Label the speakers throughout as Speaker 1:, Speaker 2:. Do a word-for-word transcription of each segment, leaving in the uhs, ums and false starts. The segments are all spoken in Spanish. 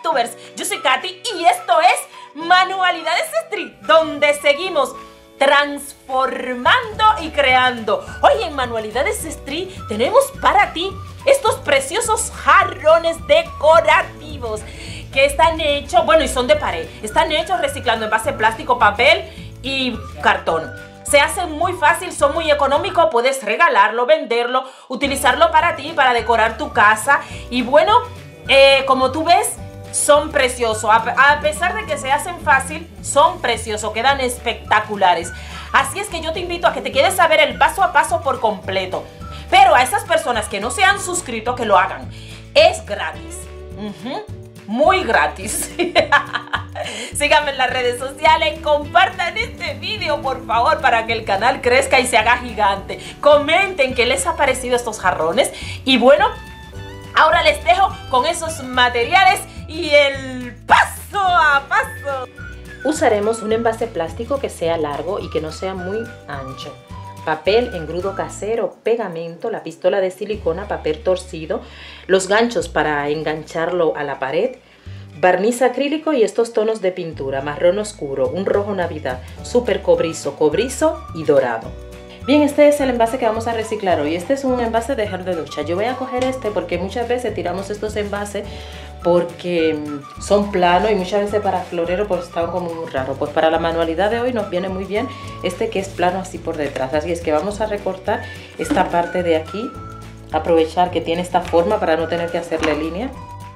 Speaker 1: youtubers, yo soy Katy y esto es Manualidades Street, donde seguimos transformando y creando. Hoy en Manualidades Street tenemos para ti estos preciosos jarrones decorativos que están hechos, bueno, y son de pared, están hechos reciclando envase plástico, papel y cartón. Se hacen muy fácil, son muy económicos, puedes regalarlo, venderlo, utilizarlo para ti, para decorar tu casa. Y bueno, eh, como tú ves, son preciosos. A, a pesar de que se hacen fácil, son preciosos, quedan espectaculares. Así es que yo te invito a que te quedes a ver el paso a paso por completo. Pero a esas personas que no se han suscrito, que lo hagan. Es gratis. Uh-huh. Muy gratis. Síganme en las redes sociales, compartan este video por favor para que el canal crezca y se haga gigante. Comenten qué les ha parecido estos jarrones. Y bueno, ahora les dejo con esos materiales y el paso a paso. Usaremos un envase plástico que sea largo y que no sea muy ancho. Papel, engrudo casero, pegamento, la pistola de silicona, papel torcido, los ganchos para engancharlo a la pared, barniz acrílico y estos tonos de pintura, marrón oscuro, un rojo navidad, súper cobrizo, cobrizo y dorado. Bien, este es el envase que vamos a reciclar hoy. Este es un envase de gel de ducha. Yo voy a coger este porque muchas veces tiramos estos envases porque son planos y muchas veces para florero pues están como muy raros. Pues para la manualidad de hoy nos viene muy bien este que es plano así por detrás. Así es que vamos a recortar esta parte de aquí, aprovechar que tiene esta forma para no tener que hacerle línea.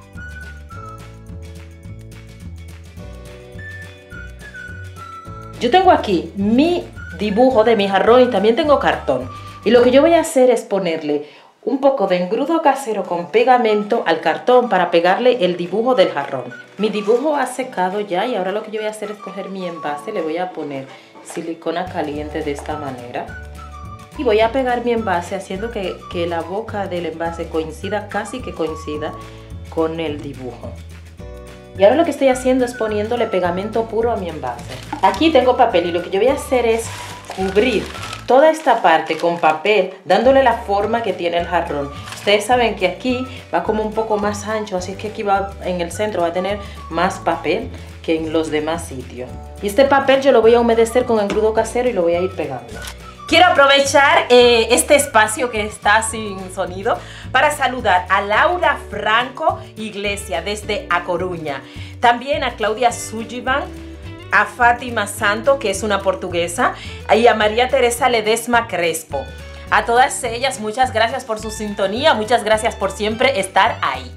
Speaker 1: Yo tengo aquí mi dibujo de mi jarrón y también tengo cartón. Y lo que yo voy a hacer es ponerle un poco de engrudo casero con pegamento al cartón para pegarle el dibujo del jarrón. Mi dibujo ha secado ya y ahora lo que yo voy a hacer es coger mi envase, le voy a poner silicona caliente de esta manera. Y voy a pegar mi envase haciendo que, que la boca del envase coincida, casi que coincida con el dibujo. Y ahora lo que estoy haciendo es poniéndole pegamento puro a mi envase. Aquí tengo papel y lo que yo voy a hacer es cubrir toda esta parte con papel, dándole la forma que tiene el jarrón. Ustedes saben que aquí va como un poco más ancho, así que aquí va en el centro va a tener más papel que en los demás sitios. Y este papel yo lo voy a humedecer con engrudo casero y lo voy a ir pegando. Quiero aprovechar eh, este espacio que está sin sonido para saludar a Laura Franco Iglesia desde A Coruña. También a Claudia Sullivan, a Fátima Santo, que es una portuguesa, y a María Teresa Ledesma Crespo. A todas ellas, muchas gracias por su sintonía, muchas gracias por siempre estar ahí.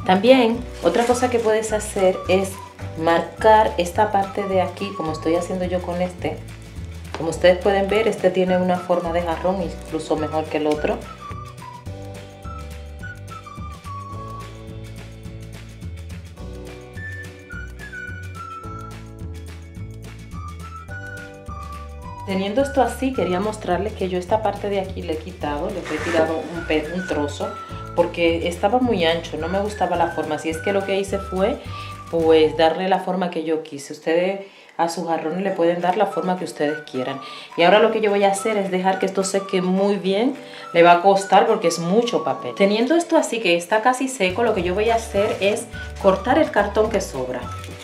Speaker 1: También otra cosa que puedes hacer es marcar esta parte de aquí, como estoy haciendo yo con este. Como ustedes pueden ver, este tiene una forma de jarrón incluso mejor que el otro. Teniendo esto así, quería mostrarles que yo esta parte de aquí le he quitado, le he tirado un, un trozo, porque estaba muy ancho, no me gustaba la forma. Así es que lo que hice fue, pues, darle la forma que yo quise. Ustedes a sus jarrones le pueden dar la forma que ustedes quieran. Y ahora lo que yo voy a hacer es dejar que esto seque muy bien. Le va a costar porque es mucho papel. Teniendo esto así que está casi seco, lo que yo voy a hacer es cortar el cartón que sobra.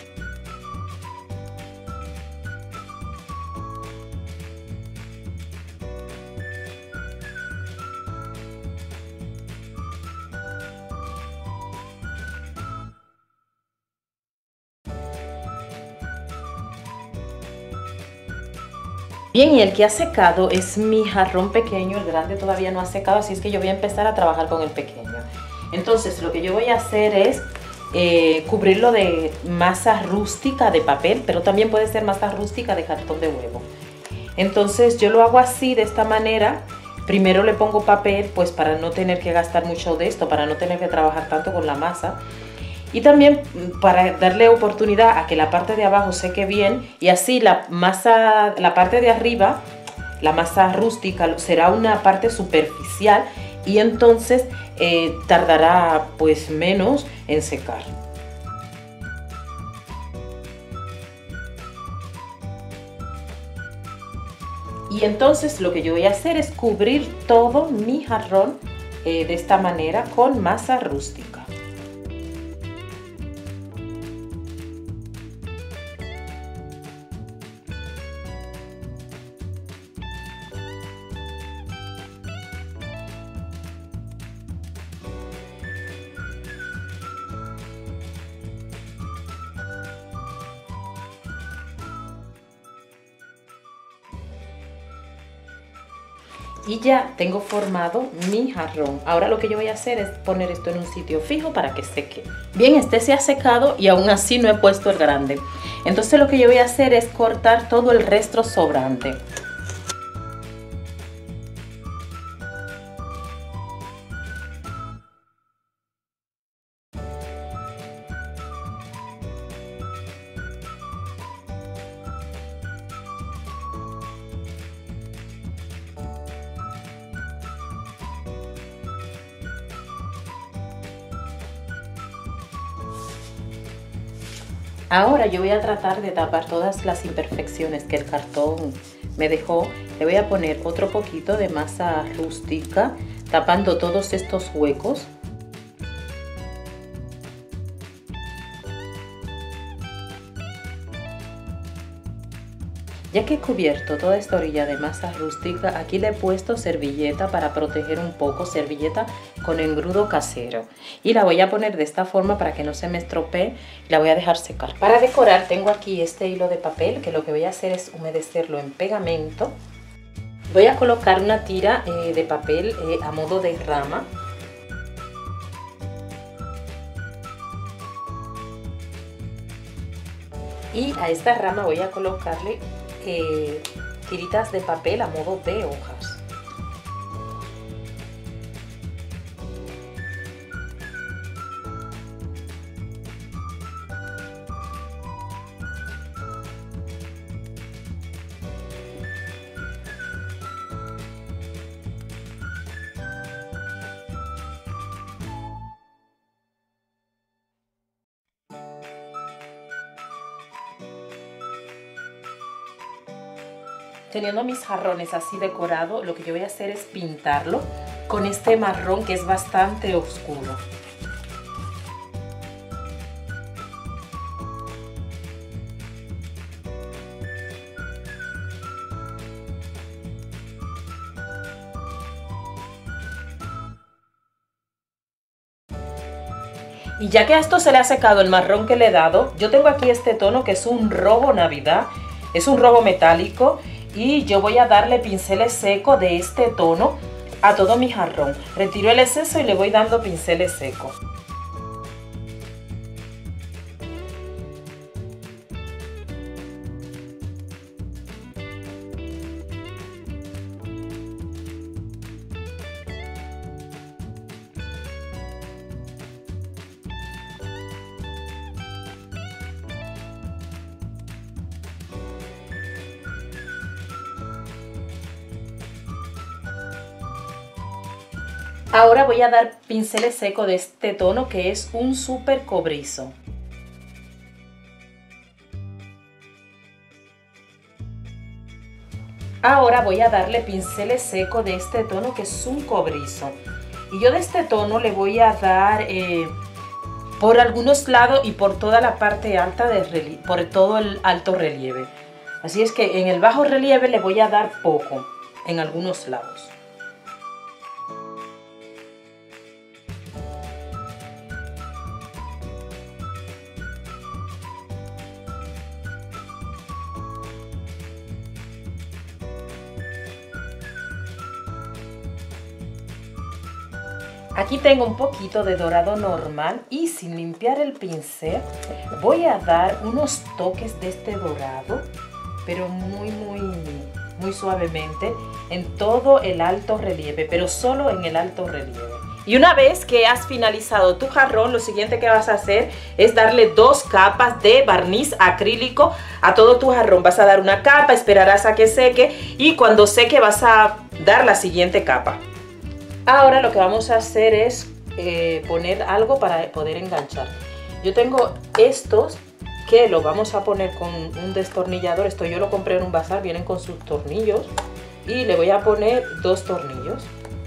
Speaker 1: Bien, y el que ha secado es mi jarrón pequeño, el grande todavía no ha secado, así es que yo voy a empezar a trabajar con el pequeño. Entonces lo que yo voy a hacer es eh, cubrirlo de masa rústica de papel, pero también puede ser masa rústica de cartón de huevo. Entonces yo lo hago así, de esta manera. Primero le pongo papel, pues para no tener que gastar mucho de esto, para no tener que trabajar tanto con la masa. Y también para darle oportunidad a que la parte de abajo seque bien, y así la masa, la parte de arriba, la masa rústica, será una parte superficial y entonces eh, tardará pues menos en secar. Y entonces lo que yo voy a hacer es cubrir todo mi jarrón eh, de esta manera con masa rústica. Y ya tengo formado mi jarrón. Ahora lo que yo voy a hacer es poner esto en un sitio fijo para que seque. Bien, este se ha secado y aún así no he puesto el grande. Entonces lo que yo voy a hacer es cortar todo el resto sobrante. Ahora yo voy a tratar de tapar todas las imperfecciones que el cartón me dejó. Le voy a poner otro poquito de masa rústica, tapando todos estos huecos. Ya que he cubierto toda esta orilla de masa rústica, aquí le he puesto servilleta para proteger un poco, servilleta con engrudo casero. Y la voy a poner de esta forma para que no se me estropee y la voy a dejar secar. Para decorar tengo aquí este hilo de papel que lo que voy a hacer es humedecerlo en pegamento. Voy a colocar una tira eh, de papel eh, a modo de rama. Y a esta rama voy a colocarle Eh, tiritas de papel a modo de hojas. Teniendo mis jarrones así decorados, lo que yo voy a hacer es pintarlo con este marrón que es bastante oscuro. Y ya que a esto se le ha secado el marrón que le he dado, yo tengo aquí este tono que es un rojo Navidad, es un rojo metálico. Y yo voy a darle pinceles secos de este tono a todo mi jarrón. Retiro el exceso y le voy dando pinceles secos. Ahora voy a dar pinceles secos de este tono que es un súper cobrizo. Ahora voy a darle pinceles secos de este tono que es un cobrizo. Y yo de este tono le voy a dar eh, por algunos lados y por toda la parte alta, de relieve, por todo el alto relieve. Así es que en el bajo relieve le voy a dar poco en algunos lados. Aquí tengo un poquito de dorado normal y sin limpiar el pincel voy a dar unos toques de este dorado, pero muy muy muy suavemente en todo el alto relieve, pero solo en el alto relieve. Y una vez que has finalizado tu jarrón, lo siguiente que vas a hacer es darle dos capas de barniz acrílico a todo tu jarrón. Vas a dar una capa, esperarás a que seque y cuando seque vas a dar la siguiente capa. Ahora lo que vamos a hacer es eh, poner algo para poder enganchar. Yo tengo estos que lo vamos a poner con un destornillador. Esto yo lo compré en un bazar, vienen con sus tornillos. Y le voy a poner dos tornillos.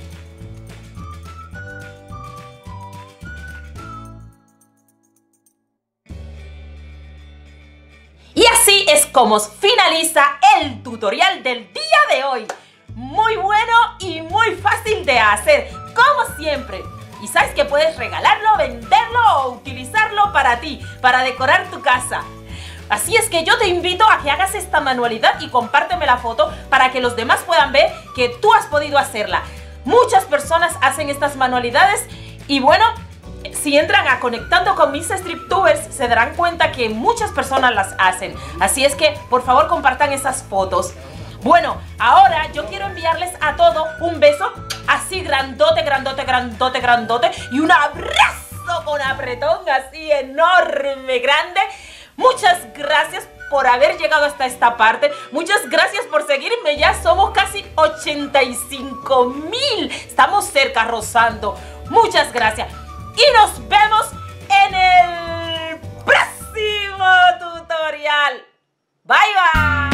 Speaker 1: Y así es como finaliza el tutorial del día de hoy. Muy bueno y muy fácil de hacer, como siempre. Y sabes que puedes regalarlo, venderlo o utilizarlo para ti, para decorar tu casa. Así es que yo te invito a que hagas esta manualidad y compárteme la foto para que los demás puedan ver que tú has podido hacerla. Muchas personas hacen estas manualidades y bueno, si entran a Conectando con mis Striptubers se darán cuenta que muchas personas las hacen. Así es que por favor compartan esas fotos. Bueno, ahora yo quiero enviarles a todos un beso así grandote, grandote, grandote, grandote y un abrazo con apretón así enorme, grande. Muchas gracias por haber llegado hasta esta parte. Muchas gracias por seguirme. Ya somos casi ochenta y cinco mil. Estamos cerca, rozando. Muchas gracias. Y nos vemos en el próximo tutorial. Bye, bye.